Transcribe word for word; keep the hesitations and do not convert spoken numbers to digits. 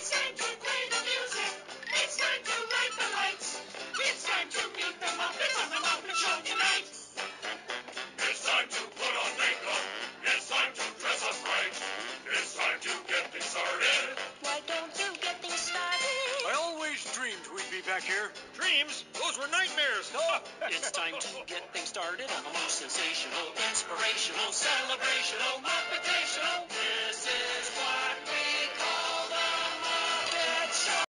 It's time to play the music. It's time to light the lights. It's time to meet the Muppets on the Muppet Show tonight. It's time to put on makeup. It's time to dress up right. It's time to get things started. Why don't you get things started? I always dreamed we'd be back here. Dreams? Those were nightmares. It's time to get things started on the most sensational, inspirational, celebrational, Muppetational. This is why